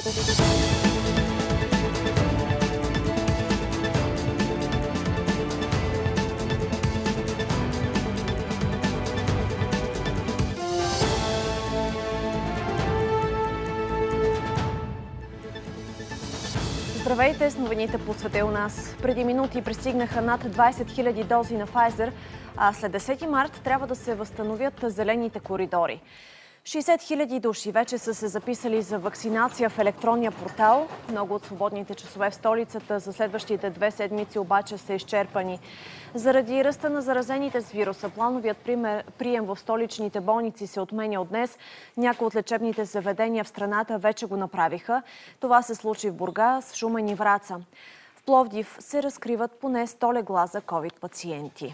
Здравейте с новините по света у нас. Преди минути пристигнаха над 20 000 дози на Pfizer, а след 10 март трябва да се възстановят зелените коридори. 60 000 души вече са се записали за вакцинация в електронния портал. Много от свободните часове в столицата за следващите 2 седмици обаче са изчерпани. Заради ръста на заразените с вируса, плановият прием в столичните болници се отменя от днес. Някои от лечебните заведения в страната вече го направиха. Това се случи в Бургас, Шумен и Враца. В Пловдив се разкриват поне 100 легла за ковид пациенти.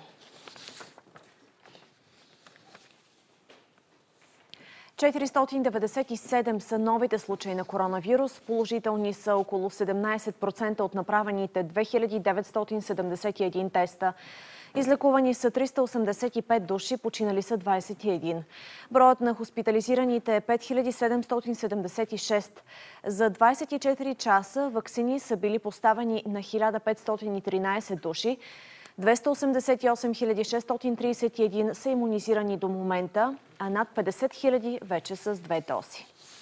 497 са новите случаи на коронавирус. Положителни са около 17% от направените 2971 теста. Излекувани са 385 души, починали са 21. Броят на хоспитализираните е 5776. За 24 часа ваксини са били поставени на 1513 души. 288 631 са имунизирани до момента, а над 50 000 вече с 2 дози.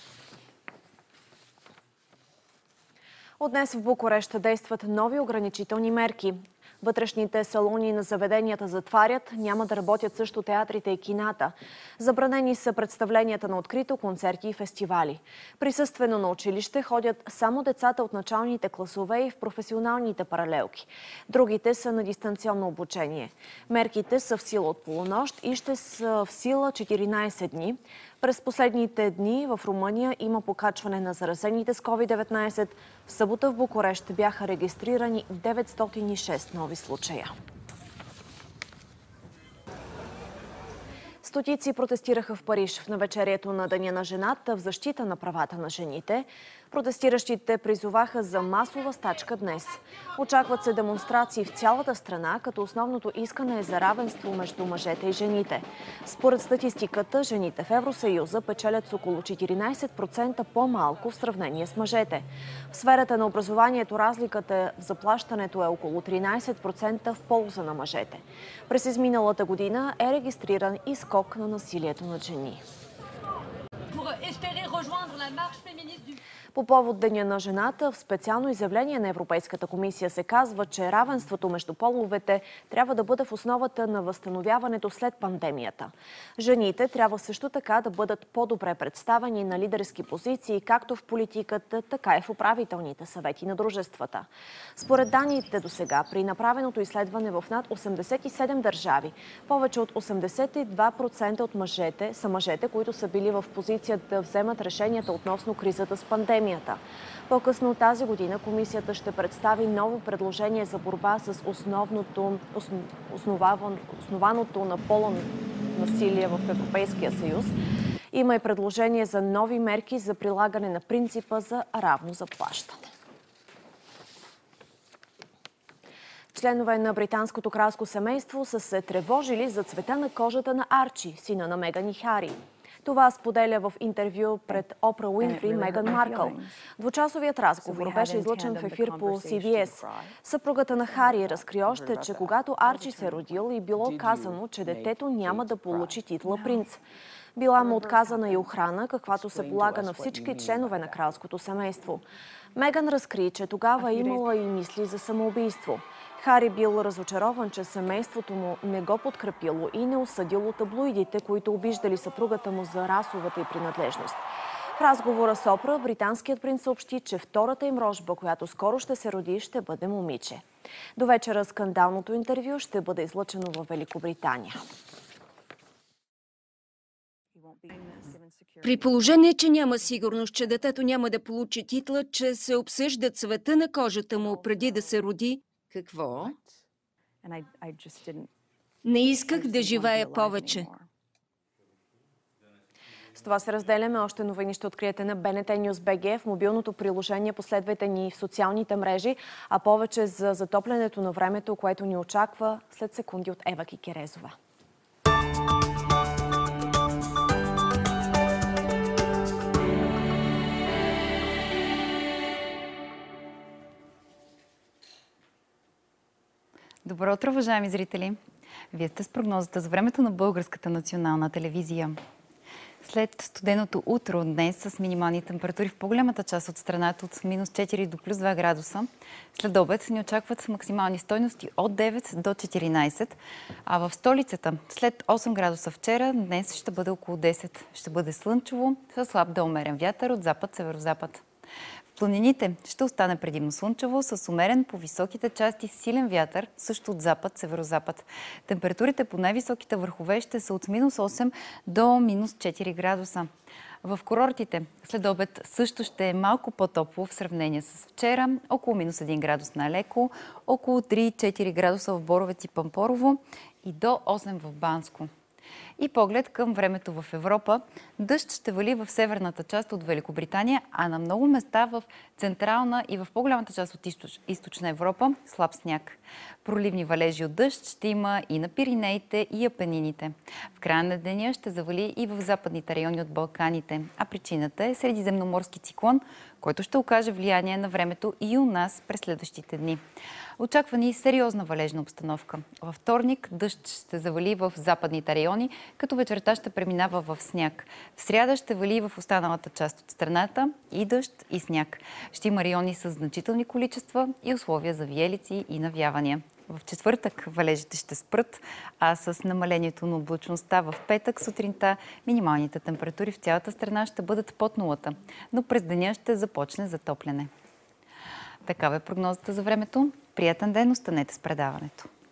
От днес в Букурещ действат нови ограничителни мерки. Вътрешните салони на заведенията затварят, няма да работят също театрите и кината. Забранени са представленията на открито, концерти и фестивали. Присъствено на училище ходят само децата от началните класове и в професионалните паралелки. Другите са на дистанционно обучение. Мерките са в сила от полунощ и ще са в сила 14 дни. През последните дни в Румъния има покачване на заразените с COVID-19. В събота в Букурещ бяха регистрирани 906 нови случая. Стотици протестираха в Париж в навечерието на Деня на жената в защита на правата на жените. Протестиращите призоваха за масова стачка днес. Очакват се демонстрации в цялата страна, като основното искане е за равенство между мъжете и жените. Според статистиката, жените в Евросъюза печелят с около 14% по-малко в сравнение с мъжете. В сферата на образованието разликата в заплащането е около 13% в полза на мъжете. През изминалата година е регистриран и скок на насилието над жени. По повод Деня на жената, в специално изявление на Европейската комисия се казва, че равенството между половете трябва да бъде в основата на възстановяването след пандемията. Жените трябва също така да бъдат по-добре представени на лидерски позиции, както в политиката, така и в управителните съвети на дружествата. Според данните досега, при направеното изследване в над 87 държави, повече от 82% от мъжете са мъжете, които са били в позиция да вземат решенията относно кризата с пандемията. По-късно тази година комисията ще представи ново предложение за борба с основаното на пола насилие в Европейския съюз. Има и предложение за нови мерки за прилагане на принципа за равно заплащане. Членове на британското кралско семейство са се тревожили за цвета на кожата на Арчи, сина на Меган и Хари. Това споделя в интервю пред Опра Уинфри Меган Маркъл. Двучасовият разговор беше излъчен в ефир по CBS. Съпругата на Хари разкри още, че когато Арчи се родил и било казано, че детето няма да получи титла принц. Била му отказана и охрана, каквато се полага на всички членове на кралското семейство. Меган разкри, че тогава имала и мисли за самоубийство. Хари бил разочарован, че семейството му не го подкрепило и не осъдило таблоидите, които обиждали съпругата му за расовата й принадлежност. В разговора с Опра, британският принц съобщи, че втората им рожба, която скоро ще се роди, ще бъде момиче. До вечера скандалното интервю ще бъде излъчено в Великобритания. При положение, че няма сигурност, че детето няма да получи титла, че се обсъжда цвета на кожата му преди да се роди, какво? Не исках да живея повече. С това се разделяме. Още новини ще откриете на BNT News BG в мобилното приложение. Последвайте ни в социалните мрежи, а повече за затоплянето на времето, което ни очаква след секунди от Ева Кикерезова. Добро утро, уважаеми зрители! Вие сте с прогнозата за времето на Българската национална телевизия. След студеното утро днес с минимални температури в по-голямата част от страната от минус 4 до плюс 2 градуса, след обед ни очакват максимални стойности от 9 до 14, а в столицата след 8 градуса вчера, днес ще бъде около 10. Ще бъде слънчево, със слаб до умерен вятър от запад-северозапад. В планините ще остане предимно слънчево, с умерен по високите части силен вятър, също от запад-северозапад. Температурите по най-високите върхове ще са от минус 8 до минус 4 градуса. В курортите след обед също ще е малко по-топло в сравнение с вчера, около минус 1 градус на Леко, около 3-4 градуса в Боровец и Пампорово и до 8 в Банско. И поглед към времето в Европа. Дъжд ще вали в северната част от Великобритания, а на много места в централна и в по-голямата част от източна Европа слаб сняг. Проливни валежи от дъжд ще има и на Пиринеите и Апенините. В края на деня ще завали и в западните райони от Балканите, а причината е средиземноморски циклон, който ще окаже влияние на времето и у нас през следващите дни. Очаква ни сериозна валежна обстановка. Във вторник дъжд ще завали в западните райони, като вечерта ще преминава в сняг. В сряда ще вали в останалата част от страната и дъжд, и сняг. Ще има райони с значителни количества и условия за виелици и навявания. В четвъртък валежите ще спрат, а с намалението на облачността в петък сутринта минималните температури в цялата страна ще бъдат под нулата, но през деня ще започне затопляне. Такава е прогнозата за времето. Приятен ден, останете с предаването.